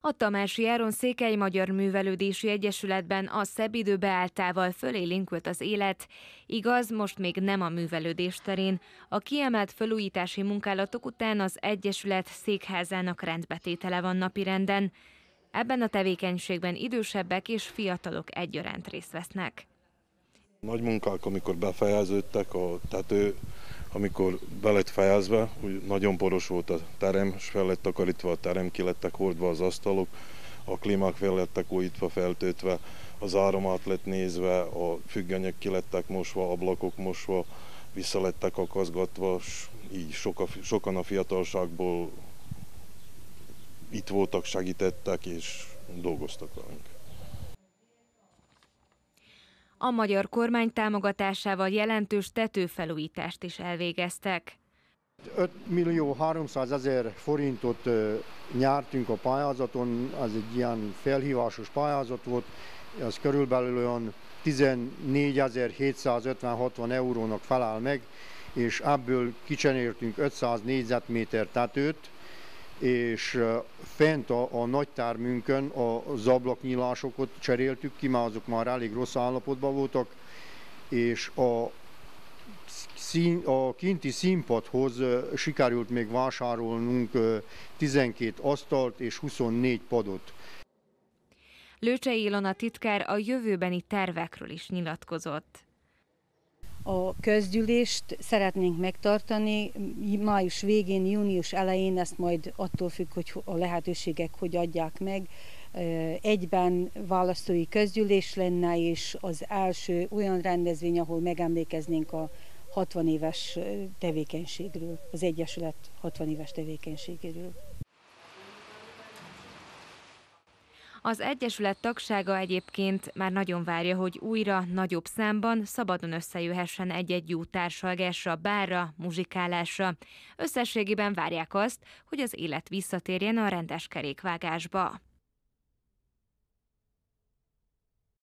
A Tamási Áron Székely Magyar Művelődési Egyesületben a szebb idő beálltával fölélénkült az élet. Igaz, most még nem a művelődés terén. A kiemelt felújítási munkálatok után az Egyesület székházának rendbetétele van napirenden. Ebben a tevékenységben idősebbek és fiatalok egyaránt részt vesznek. Nagy munkák, amikor befejeződtek, a tető, amikor be lett fejezve, úgy nagyon poros volt a terem, és fel lett takarítva a terem, ki lettek hordva az asztalok, a klímák fel lettek újítva, feltöltve, az áram át lett nézve, a függönyök ki lettek mosva, ablakok mosva, vissza lettek akaszgatva, és így sokan a fiatalságból itt voltak, segítettek és dolgoztak velünk. A magyar kormány támogatásával jelentős tetőfelújítást is elvégeztek. 5.300.000 forintot nyertünk a pályázaton, az egy ilyen felhívásos pályázat volt, az körülbelül olyan 14.750-60 eurónak felel meg, és ebből kicseréltünk 500 négyzetméter tetőt, és fent a nagytermünkön az ablaknyílásokat cseréltük ki, mert azok már elég rossz állapotban voltak, és a kinti színpadhoz sikerült még vásárolnunk 12 asztalt és 24 padot. Lőcsei Ilona titkár a jövőbeni tervekről is nyilatkozott. A közgyűlést szeretnénk megtartani május végén, június elején, ezt majd attól függ, hogy a lehetőségek hogy adják meg. Egyben választói közgyűlés lenne, és az első olyan rendezvény, ahol megemlékeznénk a 60 éves tevékenységről, az Egyesület 60 éves tevékenységéről. Az Egyesület tagsága egyébként már nagyon várja, hogy újra, nagyobb számban szabadon összejöhessen egy-egy jó társalgásra, bárra, muzsikálásra. Összességében várják azt, hogy az élet visszatérjen a rendes kerékvágásba.